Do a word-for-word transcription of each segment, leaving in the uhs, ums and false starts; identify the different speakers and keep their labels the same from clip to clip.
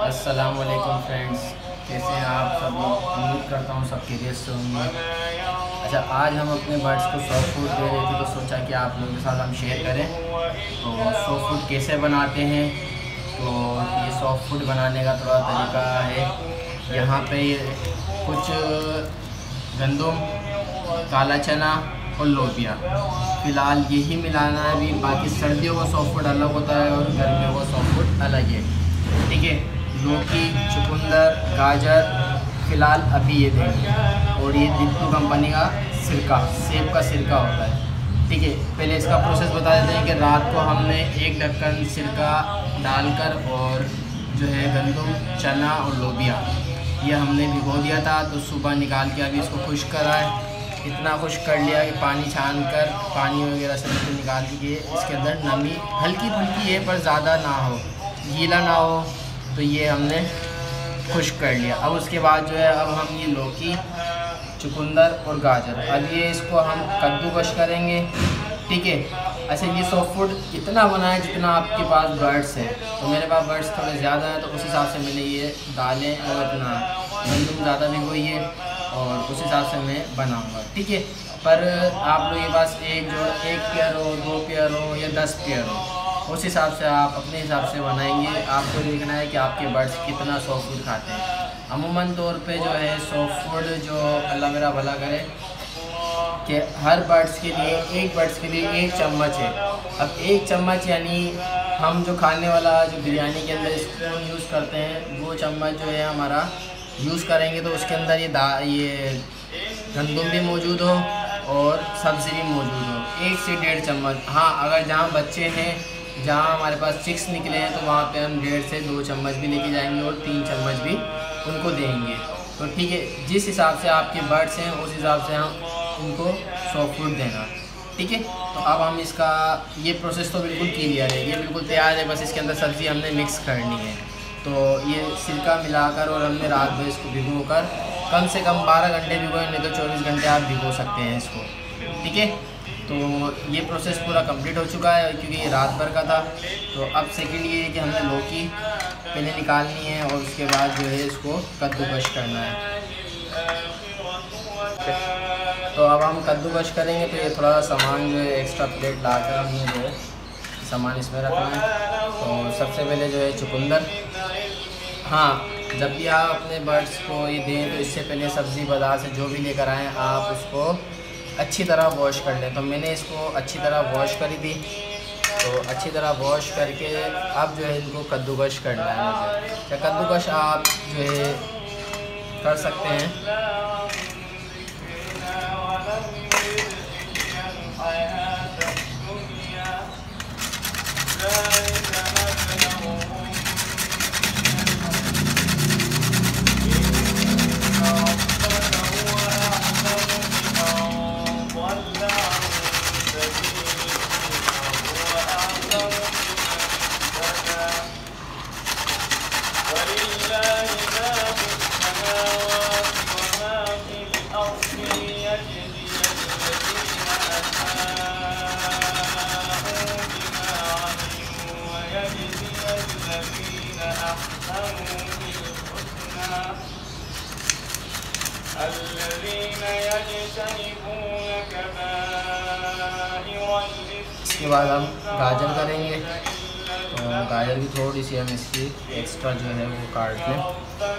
Speaker 1: अस्सलाम वालेकुम फ्रेंड्स, कैसे हैं आप सब लोग। उम्मीद करता हूँ सब खैरियत से होंगे। अच्छा, आज हम अपने बर्ड्स को सॉफ्ट फूड दे रहे थे तो सोचा कि आप लोगों के साथ हम शेयर करें तो सॉफ्ट फूड कैसे बनाते हैं। तो ये सॉफ्ट फूड बनाने का थोड़ा तरीका है। यहाँ पे कुछ गंदम, काला चना और लोबिया फ़िलहाल यही मिलाना है अभी। बाकी सर्दियों का सॉफ्ट फूड अलग होता है और गर्मियों का सॉफ्ट फूड अलग है, ठीक है। लौकी, चुकंदर, गाजर फ़िलहाल अभी ये देंगे। और ये दीप्टू कंपनी का सिरका, सेब का सिरका होता है, ठीक है। पहले इसका प्रोसेस बता देते हैं कि रात को हमने एक ढक्कन सिरका डालकर और जो है गंदम, चना और लोबिया ये हमने भिगो दिया था। तो सुबह निकाल के अभी इसको खुश्क करा है। इतना खुश्क कर लिया कि पानी छान कर पानी वगैरह से तो निकाल के इसके अंदर नमी हल्की फुल्की है पर ज़्यादा ना हो, गीला ना हो। तो ये हमने खुश्क कर लिया। अब उसके बाद जो है अब हम ये लौकी, चुकंदर और गाजर अब ये इसको हम कद्दूकश करेंगे, ठीक है। अच्छा, ये सॉफ्ट फूड इतना बनाए जितना आपके पास बर्ड्स है। तो मेरे पास बर्ड्स थोड़े ज़्यादा हैं तो उस हिसाब से मैंने ये दालें और अपना गंदम ज़्यादा भिगोई है और उस हिसाब से मैं बनाऊँगा, ठीक है। पर आप लोग के पास एक जो एक पेयर हो, दो पेयर हो या दस पेयर हो, उस हिसाब से आप अपने हिसाब से बनाएंगे। आपको देखना है कि आपके बर्ड्स कितना सॉफ्ट फूड खाते हैं। अमूमन तौर पे जो है सॉफ्ट फूड जो अल्लाह मेरा भला करे कि हर बर्ड्स के लिए एक बर्ड्स के लिए एक चम्मच है। अब एक चम्मच यानी हम जो खाने वाला जो बिरयानी के अंदर स्पून यूज़ करते हैं वो चम्मच जो है हमारा यूज़ करेंगे तो उसके अंदर ये दा ये गंदम भी मौजूद हो और सब्ज़ी भी मौजूद हो, एक से डेढ़ चम्मच। हाँ, अगर जहाँ बच्चे हैं, जहाँ हमारे पास चिक्स निकले हैं तो वहाँ पे हम डेढ़ से दो चम्मच भी लेके जाएंगे और तीन चम्मच भी उनको देंगे। तो ठीक है, जिस हिसाब से आपके बर्ड्स हैं उस हिसाब से हम उनको सॉफ्ट फूड देना, ठीक है। तो अब हम इसका ये प्रोसेस तो बिल्कुल क्लियर है, ये बिल्कुल तैयार है। बस इसके अंदर सब्ज़ी हमने मिक्स करनी है। तो ये सिरका मिलाकर और हमने रात भर इसको भिगो कर कम से कम बारह घंटे भिगोए, नहीं तो चौबीस घंटे आप भिगो सकते हैं इसको, ठीक है। तो ये प्रोसेस पूरा कंप्लीट हो चुका है क्योंकि ये रात भर का था। तो अब सेकंड ये है कि हमने लौकी पहले निकालनी है और उसके बाद जो है इसको कद्दूकश करना है। तो अब हम कद्दूकश करेंगे तो ये थोड़ा सामान जो है एक्स्ट्रा प्लेट ला कर हमने जो है सामान इसमें रखना है। तो सबसे पहले जो है चुकंदर, हाँ, जब भी आप अपने बर्ड्स को ये दें तो इससे पहले सब्ज़ी बाज़ार से जो भी लेकर आएँ आप उसको अच्छी तरह वॉश कर लें। तो मैंने इसको अच्छी तरह वॉश करी थी। तो अच्छी तरह वॉश करके अब जो है इनको कद्दूकश करना है मुझे। या कद्दूकश आप जो है कर सकते हैं। इसके बाद हम गाजर करेंगे। तो गाजर की थोड़ी सी हम इसकी एक्स्ट्रा जो है वो काट लें।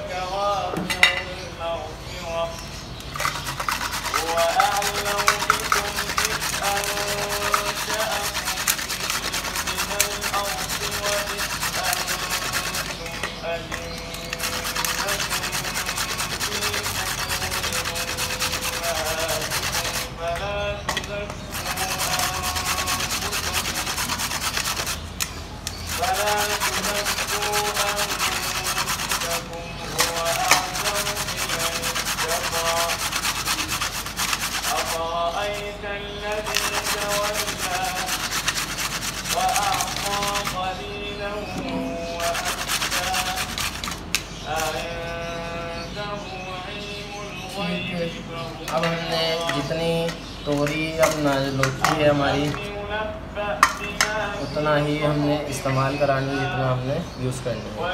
Speaker 1: अब हमने जितनी तोरी अब लौकी है हमारी उतना ही हमने इस्तेमाल करानी है जितना हमने यूज़ करनी है।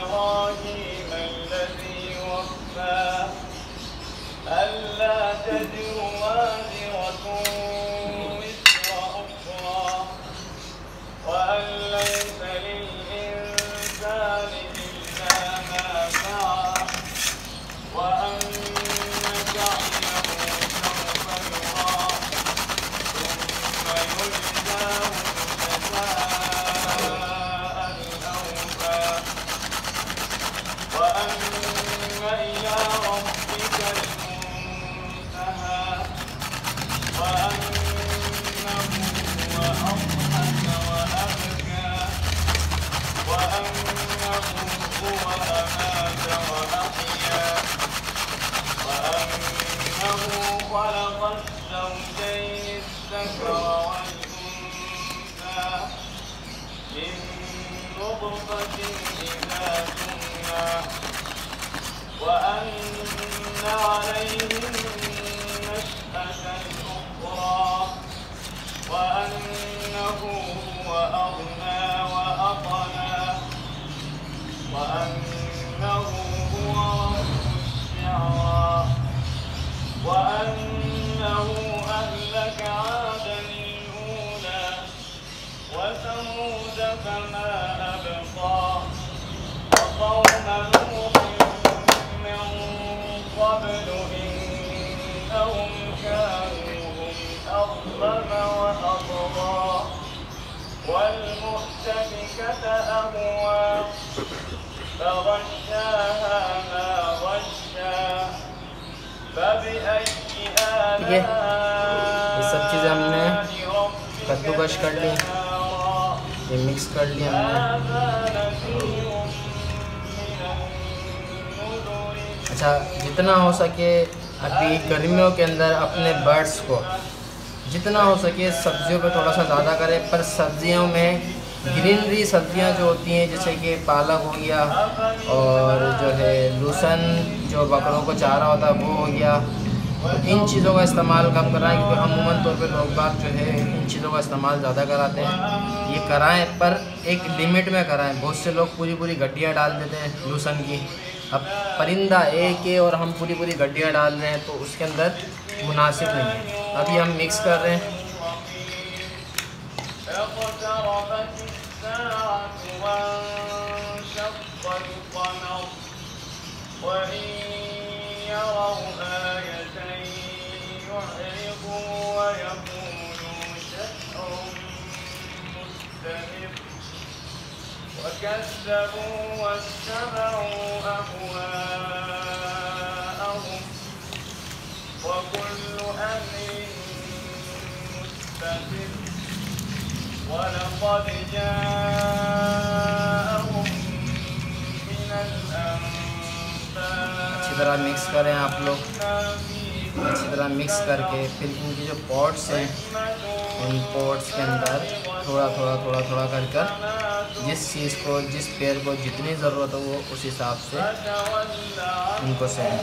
Speaker 1: ठीक है, ये सब चीज़ें हमने कद्दूकश कर ली, ये मिक्स कर लिया हमने। अच्छा, जितना हो सके अभी गर्मियों के अंदर अपने बर्ड्स को जितना हो सके सब्जियों पे थोड़ा सा ज़्यादा करें, पर सब्जियों में ग्रीनरी सब्जियां जो होती हैं जैसे कि पालक हो गया और जो है लूसन जो बकरों को चारा होता है वो हो गया, तो इन चीज़ों का इस्तेमाल कम कराएं क्योंकि अमूमन तौर पे लोग बाग जो है इन चीज़ों का इस्तेमाल ज़्यादा कराते हैं। ये कराएं पर एक लिमिट में कराएं। बहुत से लोग पूरी पूरी गड्डियाँ डाल देते हैं लूसन की। अब परिंदा एक है और हम पूरी पूरी गड्डियाँ डाल रहे हैं तो उसके अंदर मुनासिब नहीं है। अभी हम मिक्स कर रहे हैं।
Speaker 2: وكذبوا واتبعوا أهواءهم وكل أمر مستقر ولقد جاءهم من الأنباء।
Speaker 1: अच्छी तरह मिक्स करें आप लोग, अच्छी तरह मिक्स करके फिर इनकी जो पॉट्स हैं इन पॉट्स के अंदर थोड़ा थोड़ा थोड़ा थोड़ा कर कर जिस चीज़ को जिस पेड़ को जितनी ज़रूरत हो वो उस हिसाब से इनको सेट।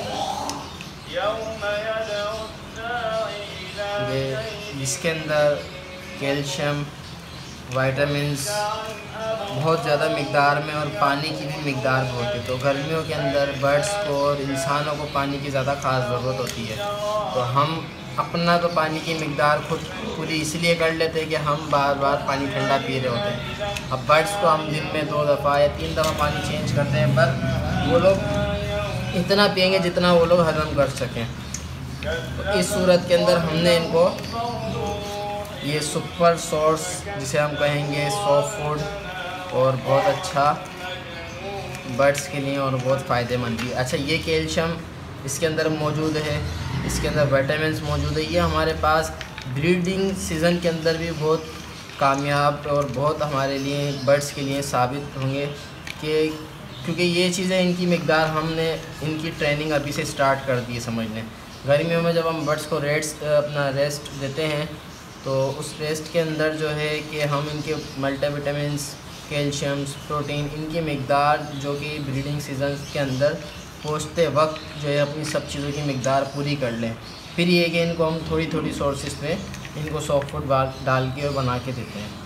Speaker 1: ये इसके अंदर कैल्शियम वाइटामिन्स बहुत ज़्यादा मिक़दार में और पानी की भी मिक़दार बहुत है, तो गर्मियों के अंदर बर्ड्स को और इंसानों को पानी की ज़्यादा ख़ास ज़रूरत होती है। तो हम अपना तो पानी की मिक़दार खुद पूरी इसलिए कर लेते हैं कि हम बार बार पानी ठंडा पी रहे होते हैं। अब बर्ड्स को हम दिन में दो दफ़ा या तीन दफ़ा पानी चेंज करते हैं, पर वो लोग इतना पिएंगे जितना वो लोग हज़म कर सकें। तो इस सूरत के अंदर हमने इनको ये सुपर सोर्स जिसे हम कहेंगे सॉफ्ट फूड और बहुत अच्छा बर्ड्स के लिए और बहुत फ़ायदेमंद भी। अच्छा, ये कैल्शियम इसके अंदर मौजूद है, इसके अंदर विटामिन्स मौजूद है। ये हमारे पास ब्रीडिंग सीज़न के अंदर भी बहुत कामयाब और बहुत हमारे लिए बर्ड्स के लिए साबित होंगे कि क्योंकि ये चीज़ें इनकी मिक़दार हमने इनकी ट्रेनिंग अभी से स्टार्ट कर दी है समझने। गर्मियों में जब हम बर्ड्स को रेस्ट अपना रेस्ट देते हैं तो उस रेस्ट के अंदर जो है कि हम इनके मल्टीविटामिन्स, कैल्शियम्स, प्रोटीन इनकी मिक़दार जो कि ब्रीडिंग सीज़न के अंदर पहुँचते वक्त जो है अपनी सब चीज़ों की मिक़दार पूरी कर लें। फिर ये कि इनको हम थोड़ी थोड़ी सोर्सेज पे इनको सॉफ्ट फूड डाल के और बना के देते हैं।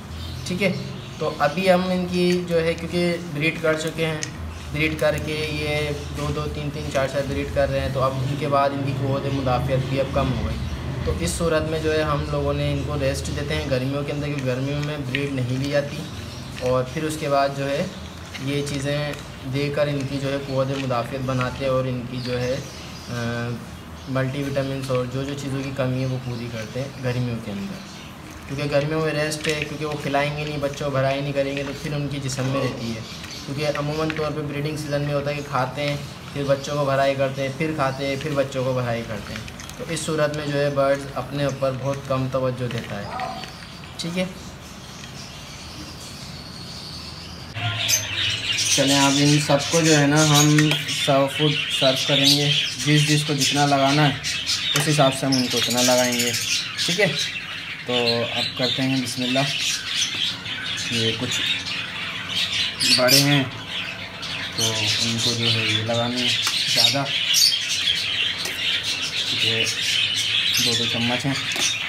Speaker 1: ठीक है। तो अभी हम इनकी जो है, क्योंकि ब्रीड कर चुके हैं, ब्रीड करके ये दो दो तीन तीन चार चार ब्रीड कर रहे हैं, तो अब उनके बाद इनकी क़ुव्वत मुदाफ़ियत भी अब कम हो गई। तो इस सूरत में जो है हम लोगों ने इनको रेस्ट देते हैं गर्मियों के अंदर, क्योंकि गर्मियों में ब्रीड नहीं ली जाती। और फिर उसके बाद जो है ये चीज़ें देकर इनकी जो है क़ुव्वत मुदाफ़ियत बनाते हैं और इनकी जो है मल्टीविटामिन्स और जो जो चीज़ों की कमी है वो पूरी करते हैं गर्मियों के अंदर। क्योंकि गर्मियों में रेस्ट है, क्योंकि वो खिलाएंगे नहीं बच्चों, भराई नहीं करेंगे, तो फिर उनकी जिस्म में रहती है। क्योंकि अमूमन तौर पे ब्रीडिंग सीज़न में होता है कि खाते हैं, फिर बच्चों को भराई करते हैं, फिर खाते हैं, फिर बच्चों को भराई करते हैं। तो इस सूरत में जो है बर्ड्स अपने ऊपर बहुत कम तवज्जो देता है। ठीक है, चलें अब इन सबको जो है ना हम सर्व फूड सर्व करेंगे। जिस डिश को जितना लगाना है उस हिसाब से हम उनको उतना लगाएंगे। ठीक है, तो अब करते हैं बिस्मिल्लाह। ये कुछ बड़े हैं तो उनको जो है ये लगाने ज़्यादा, ये दो दो चम्मच हैं।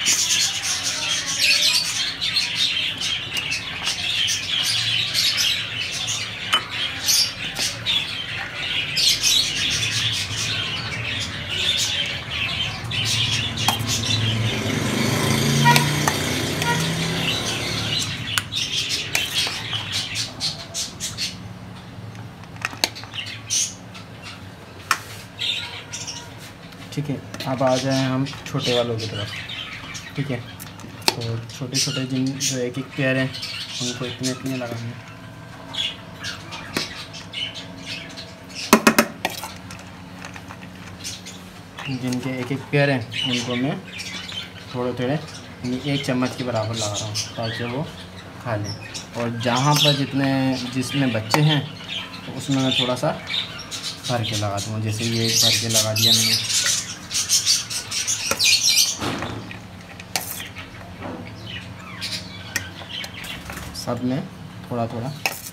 Speaker 1: ठीक है, अब आ जाएं हम छोटे वालों की तरफ। ठीक है, तो छोटे छोटे जिन जो एक एक पेयर हैं उनको इतने इतने लगाएंगे। जिनके एक एक पेयर हैं उनको मैं थोड़े थोड़े एक चम्मच के बराबर लगा रहा हूँ ताकि वो खा लें। और जहाँ पर जितने जिसमें बच्चे हैं तो उसमें मैं थोड़ा सा भर के लगा दूँगा। जैसे ये भर के लगा दिया मैंने। सब में थोड़ा थोड़ा।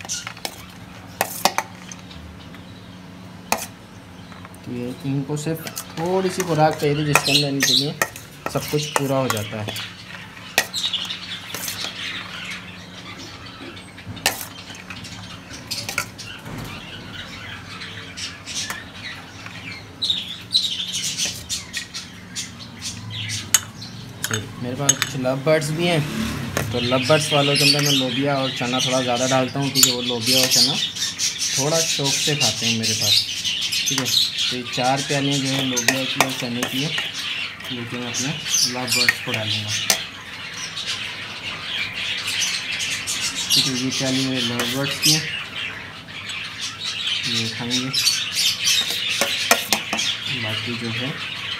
Speaker 1: तो ये इनको सिर्फ थोड़ी सी खुराक चाहिए थी जिसके अंदर इनके लिए सब कुछ पूरा हो जाता है। मेरे पास कुछ लव बर्ड्स भी हैं, तो लव बर्ड्स वालों के अंदर मैं लोबिया और चना थोड़ा ज़्यादा डालता हूँ, क्योंकि वो लोबिया और चना थोड़ा शौक से खाते हैं मेरे पास। ठीक है, तो ये चार प्यालियाँ जो है लोबिया की और चने की है, लेकिन मैं अपने लव बर्ड्स को डालूँगा। ठीक है, ये प्याली मेरे लव बर्ड्स की हैं, ये खाएंगे। बाकी जो है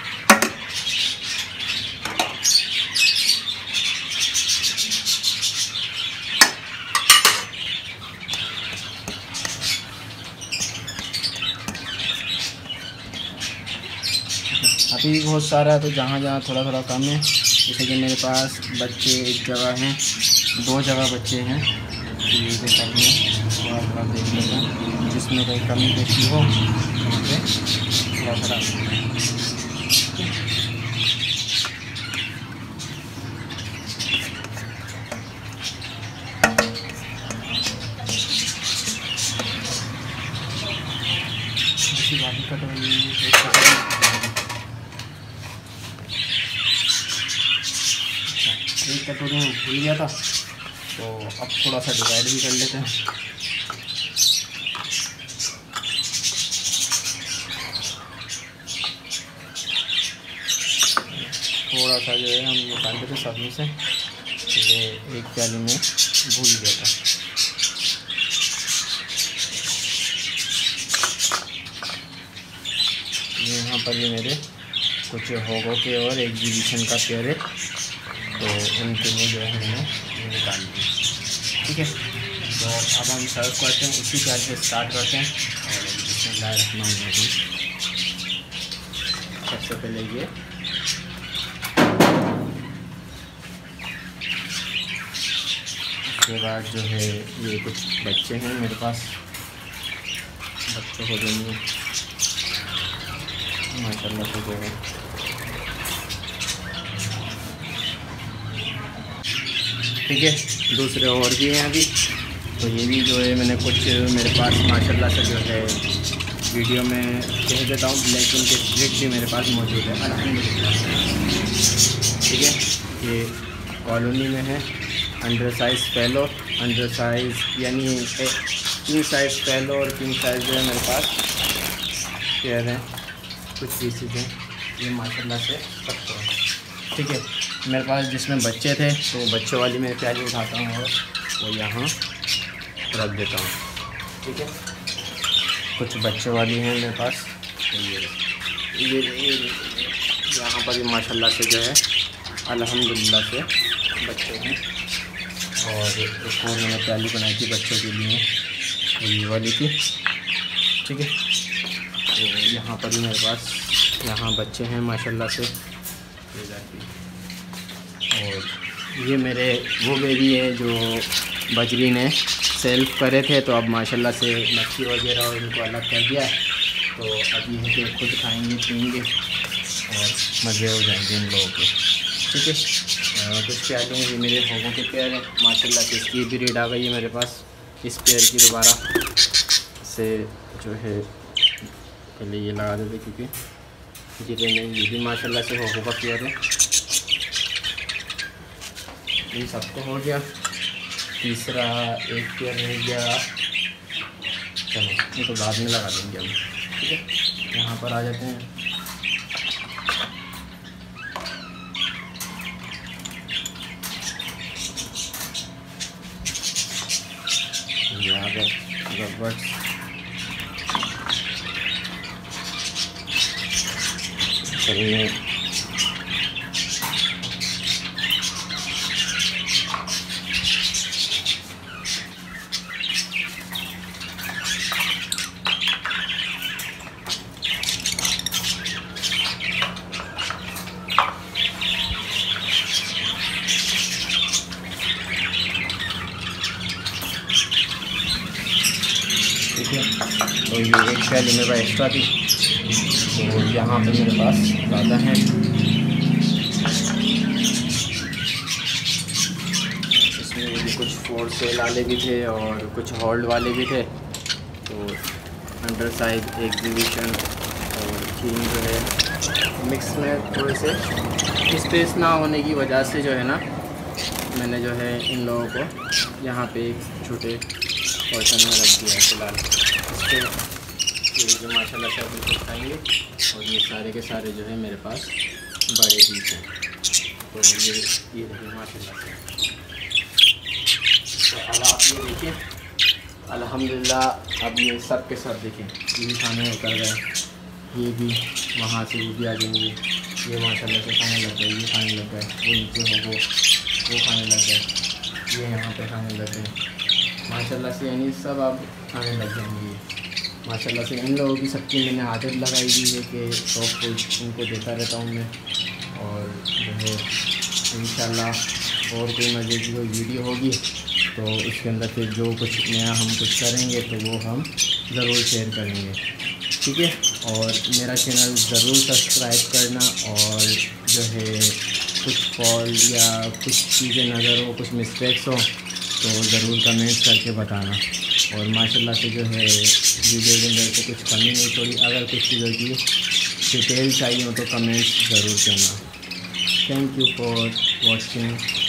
Speaker 1: अभी बहुत सारा है, तो जहाँ जहाँ थोड़ा थोड़ा कम है। जैसे कि मेरे पास बच्चे एक जगह हैं, दो जगह बच्चे हैं, तो ये जो सब में थोड़ा थोड़ा देख लेना, जिसमें कोई कमी पेशी हो वहाँ पे थोड़ा थोड़ा। बाकी का तो एक कटोरी में भूल गया था, तो अब थोड़ा सा डिवाइड भी कर लेते हैं। थोड़ा सा जो है हम निकाल देते सब में से, ये एक प्याली में भूल गया था। यहाँ पर ये मेरे कुछ होगो के और एग्जीबिशन का पेयर है, तो उनके लिए जो है मैंने निकाल दिया। ठीक है, तो अब हम सर्व करते हैं, उसी प्याज से स्टार्ट करते हैं। और बिस्मिल्लाहिर्रहमानिर्रहीम। सबसे पहले ये उसके बाद जो है ये कुछ बच्चे हैं मेरे पास, बच्चों को देंगे माशाल्लाह से जो है। ठीक है। दूसरे और भी हैं अभी, तो ये भी जो है मैंने कुछ मेरे पास माशाल्लाह से जो है वीडियो में कह देता हूँ, लेकिन के ट्रिक भी मेरे पास मौजूद है अल्हम्दुलिल्लाह। ठीक है, ये कॉलोनी में है। Under size fellow, under size यानी किंग साइज़ फैलो और किंग साइज़ जो है मेरे पास पेयर हैं, कुछ पीसेज हैं ये माशाल्लाह से सबको है। ठीक है, मेरे पास जिसमें बच्चे थे तो बच्चों वाली मैं प्याली उठाता हूँ और वो यहाँ रख देता हूँ। ठीक है, कुछ बच्चों वाली हैं मेरे पास, तो ये ये यहाँ पर भी माशाल्लाह से जो है अल्हम्दुलिल्लाह से बच्चे हैं। और एक और मैंने प्याली बनाई थी बच्चों के लिए, तो ये वाली थी। ठीक है, तो यहाँ पर भी मेरे पास यहाँ बच्चे हैं माशाल्लाह से। और ये मेरे वो बेबी है जो बजरी ने सेल्फ करे थे, तो अब माशाल्लाह से मक्खी वगैरह और इनको अलग कर दिया है, तो अब ये है कि खुद खाएंगे पिएंगे और मज़े हो जाएंगे इन लोगों के। ठीक है, कुछ प्याले हैं, ये मेरे होगों के पेयर हैं माशाल्लाह से। इसकी भी रेड आ गई है मेरे पास, इस पेयर की दोबारा से जो है पहले ये लगा देते, क्योंकि जितने में ये भी माशाल्लाह से होगों का पेयर है। इन सबको हो गया, तीसरा एक पेयर रह गया, चलो ये तो बाद में लगा देंगे हम। ठीक है, यहाँ पर आ जाते हैं। ये आ गए रबर्स, चलिए ठीक है। तो ये एक प्याली मेरे पास एक्स्ट्रा थी, तो यहाँ पे मेरे पास ज़्यादा हैं। इसमें भी कुछ फोर सेल वाले भी थे और कुछ होल्ड वाले भी थे, तो अंडर साइज एग्जीबिशन और थीम जो है मिक्स में थोड़े से स्पेस ना होने की वजह से जो है ना, मैंने जो है इन लोगों को यहाँ पे एक छोटे पोर्शन में रख दिया है फ़िलहाल। इसके ये जो माशाल्लाह से अभी खाएंगे, और ये सारे के सारे जो है मेरे पास बड़े पीस हैं, तो ये ये देखिए माशाल्लाह से। तो अब आप ये देखिए अल्हम्दुलिल्लाह, अब ये सब के सब देखें, ये भी खाने उतर गए, ये भी वहाँ से भी आ जाएंगे, ये माशाल्लाह से खाने लग गए, ये खाने लग गए, वो नीचे हो वो वो खाने लग गए, ये यहाँ पे खाने लग गए माशाल्लाह से, यानी सब अब खाने लग जाएंगे माशाल्लाह से। इन लोगों की सबकी मैंने आदत लगाई हुई है कि शौक को उनको देता रहता हूँ मैं, और जो है इंशाल्लाह और कोई मज़े की कोई वीडियो होगी तो इसके अंदर फिर जो कुछ नया हम कुछ करेंगे तो वो हम ज़रूर शेयर करेंगे। ठीक है, और मेरा चैनल ज़रूर सब्सक्राइब करना, और जो है कुछ फॉल या कुछ चीज़ें नज़र हो, कुछ मिस्टेक्स हो तो ज़रूर कमेंट्स करके बताना। और माशाल्लाह से जो है वीडियो के अंदर से कुछ कमी नहीं छोड़ी, अगर कुछ चीज़ों की डिटेल चाहिए हो तो कमेंट्स ज़रूर करना। Thank you for watching.